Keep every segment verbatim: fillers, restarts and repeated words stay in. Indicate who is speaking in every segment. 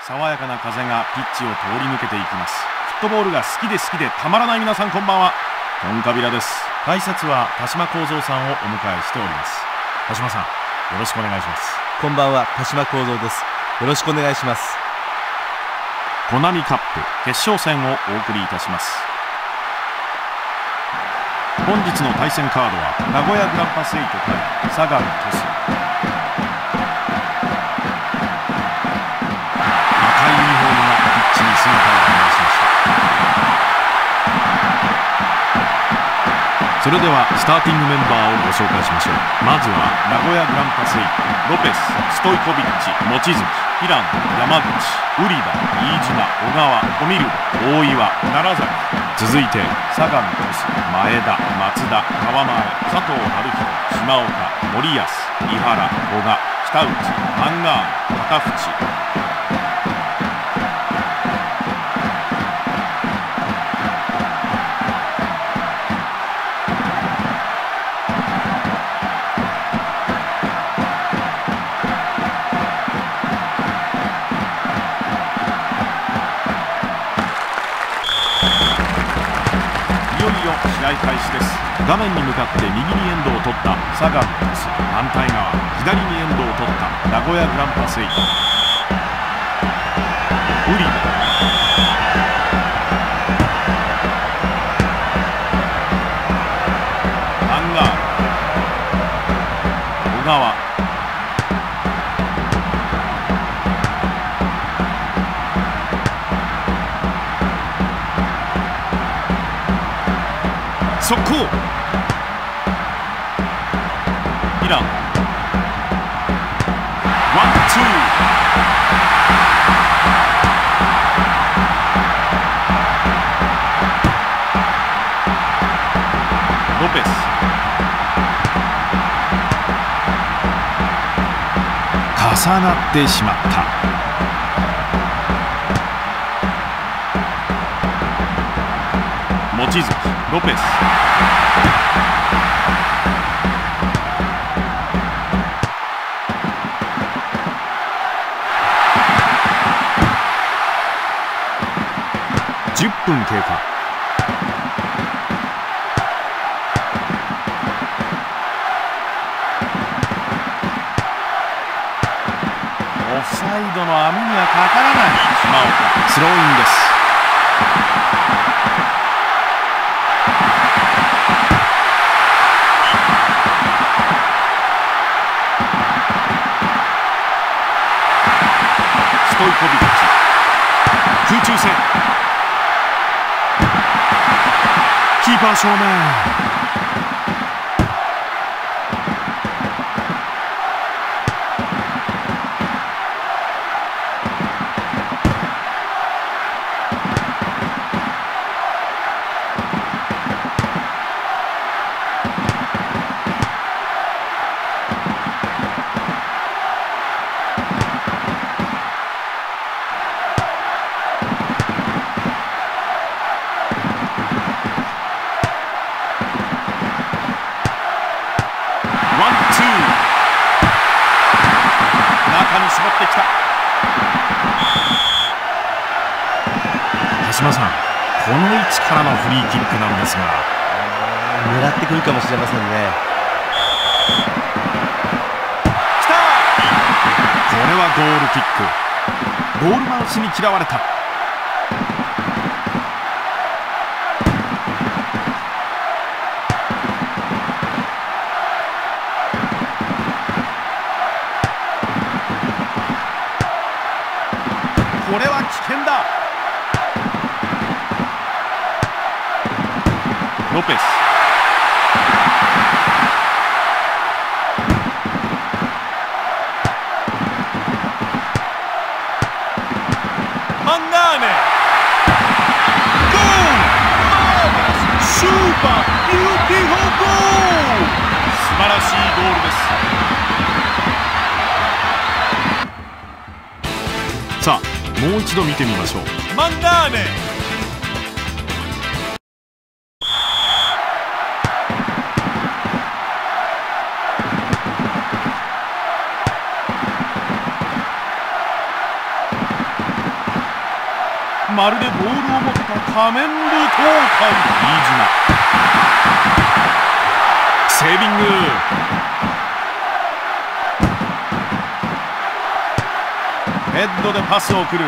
Speaker 1: 爽やかな風がピッチを通り抜けていきます。フットボールが好きで好きでたまらない皆さん、こんばんは。トンカビラです。解説は田島幸三さんをお迎えしております。田島さん、よろしくお願いします。
Speaker 2: こんばんは、田島幸三です。よろしくお願いします。
Speaker 1: コナミカップ決勝戦をお送りいたします。本日の対戦カードは名古屋グランパスエイト対相模鳥栖。赤いユニフォームがピッチに姿を現しました。それではスターティングメンバーをご紹介しましょう。まずは名古屋グランパスエイト、ロペス、ストイコビッチ、望月、平野、山口、ウリバ、飯島、小川、小見る、大岩、楢崎。続いて相模鳥栖、前田、松田、川前、佐藤春弘、島岡、森保、井原、古賀、北内、アンガール、片渕。試合開始です。画面に向かって右にエンドを取った相模鳥栖、反対側左にエンドを取った名古屋グランパスエイト。ウリバ、アンガール、小川、速攻、イラン、ワンツー、ロペス、重なってしまった。望月、ロペス、じゅっぷん経過。オフサイドの網にはかからない。島岡、スローインです。ストイコビッチ、空中戦、キーパー正面。中に絞ってきた。田島さん、この位置からのフリーキックなんですが、
Speaker 2: 狙ってくるかもしれませんね。
Speaker 1: きた。これはゴールキック。ゴールマウスに嫌われた。これは危険だ。ロペス、アンガーネ、ゴール、スーパービューティフルゴール。素晴らしいゴールです。さあ、もう一度見てみましょう。マンダーネ、 まるでボールを持った仮面舞踏会。飯島セービング。ヘッドでパスを送る。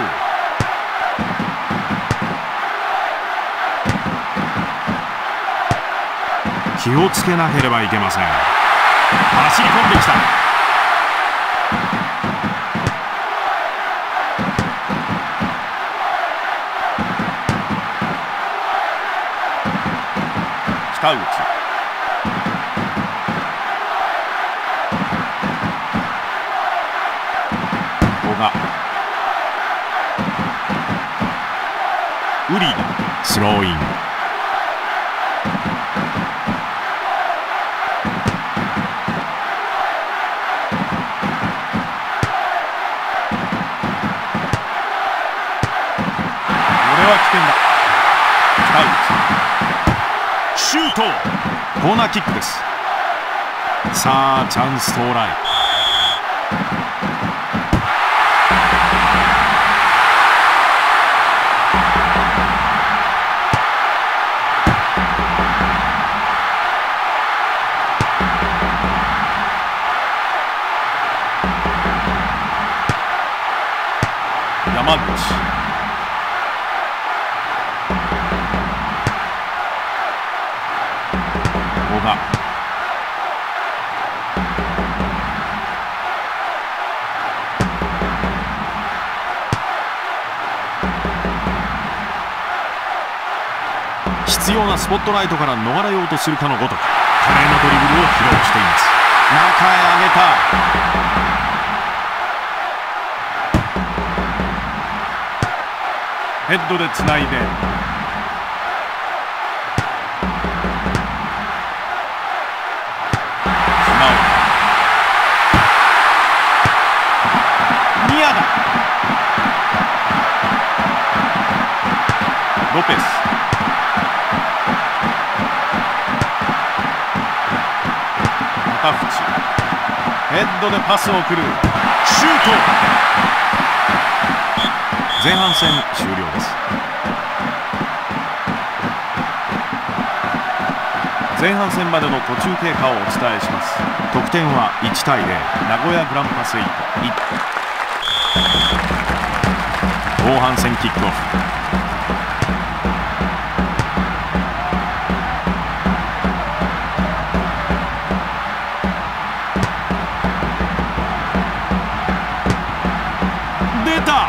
Speaker 1: 気をつけなければいけません。走り込んできた。北内。古賀。ウリーダスローイン。シュート。コーナーキックです。さあチャンス到来。山口。古賀。必要なスポットライトから逃れようとするかのごとく華麗なドリブルを披露しています。中へ上げた。ヘッドでつないで宮田。ロペス。片渕。ヘッドでパスを送る。シュート。前半戦終了です。前半戦までの途中経過をお伝えします。得点はいちたいゼロ、名古屋グランパスエイト。後半戦キックオフ。出た。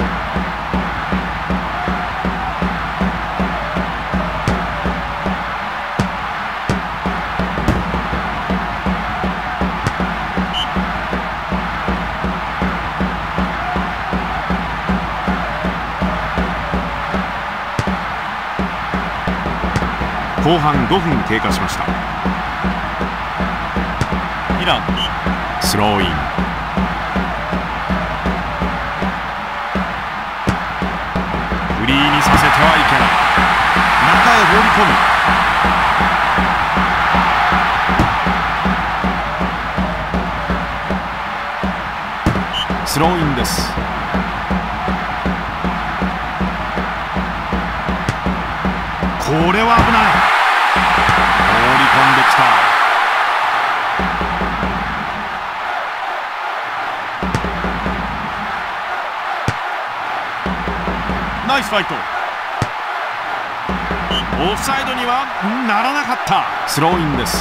Speaker 1: 後半ごふん経過しました。イランスローイン。フリーにさせてはいけない。中へ放り込む。スローインです。これは危ない。放り込んできた。ナイスファイト。オフサイドにはならなかった。スローインです。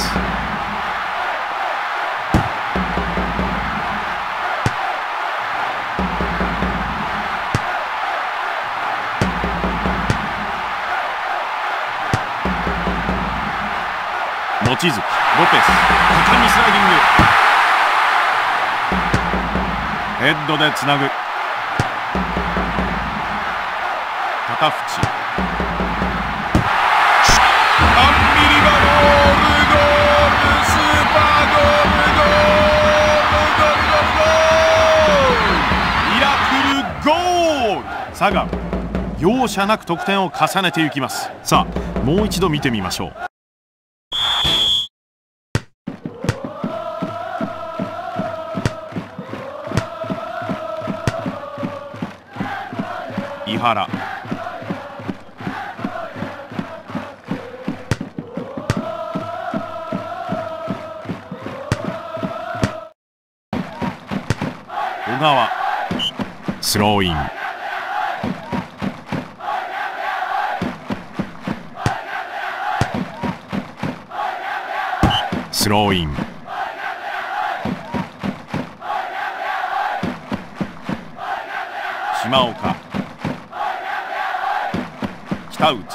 Speaker 1: 望月、ロペス、果敢にスライディング。ヘッドでつなぐ。片渕。アンビリバボールゴール、スーパーゴール、ゴール、ゴール、ゴール、ミラクルゴール。佐賀、容赦なく得点を重ねていきます。さあもう一度見てみましょう。井原。 川、スローイン。スローイン。島岡、北内、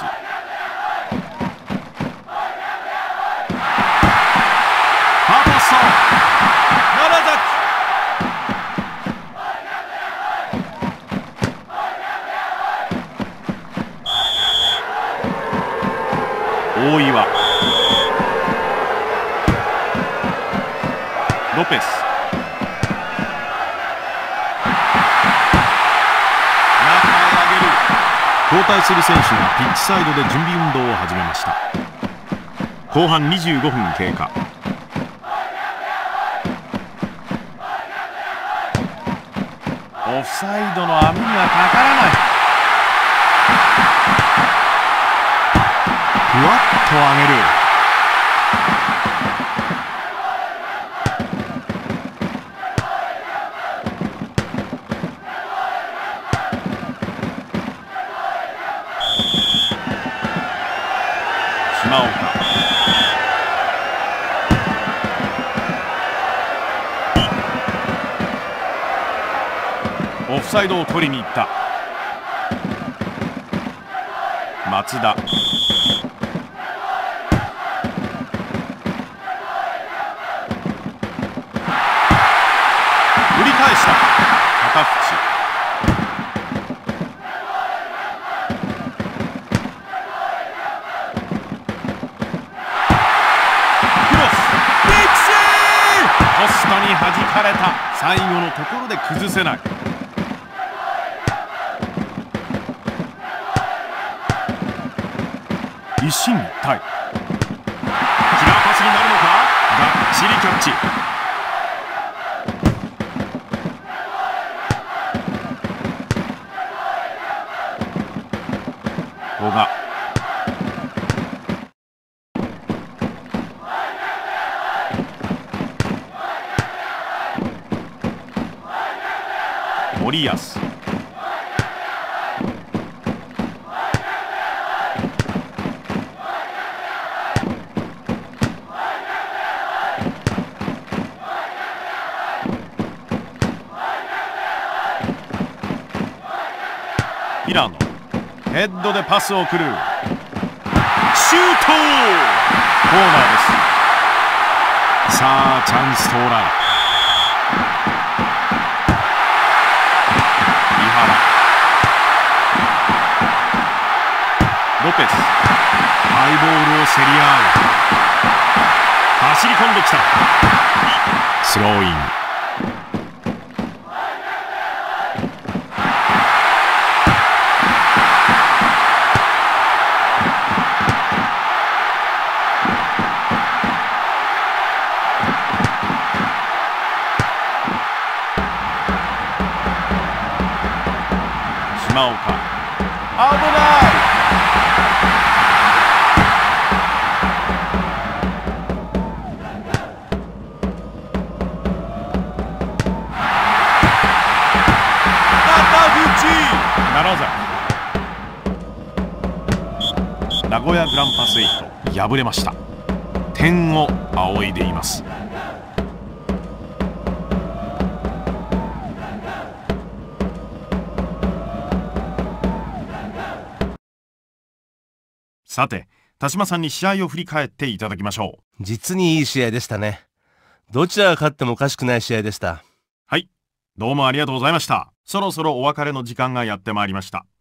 Speaker 1: パーパッソ、楢崎、大岩、ロペス、交代する選手がピッチサイドで準備運動を始めました。後半にじゅうごふん経過。オフサイドの網にはかからない。ふわっと上げる。島岡、オフサイドを取りに行った。松田、振り返した。高淵、ポストに弾かれた。最後のところで崩せない。一進一退。キラーパスになるのか。がっちりキャッチ。古賀、森保、平野、ヘッドでパスを送る。シュート。コーナーです。さあチャンス到来。ロペス、ハイボールを競り合う。走り込んできた。スローイン。島岡、危ない。名古屋グランパスエイト敗れました。天を仰いでいます。さて、田島さんに試合を振り返っていただきましょ
Speaker 2: う。実にいい試合でしたね。どちらが勝ってもおかしくない試合でした。
Speaker 1: はい、どうもありがとうございました。そろそろお別れの時間がやってまいりました。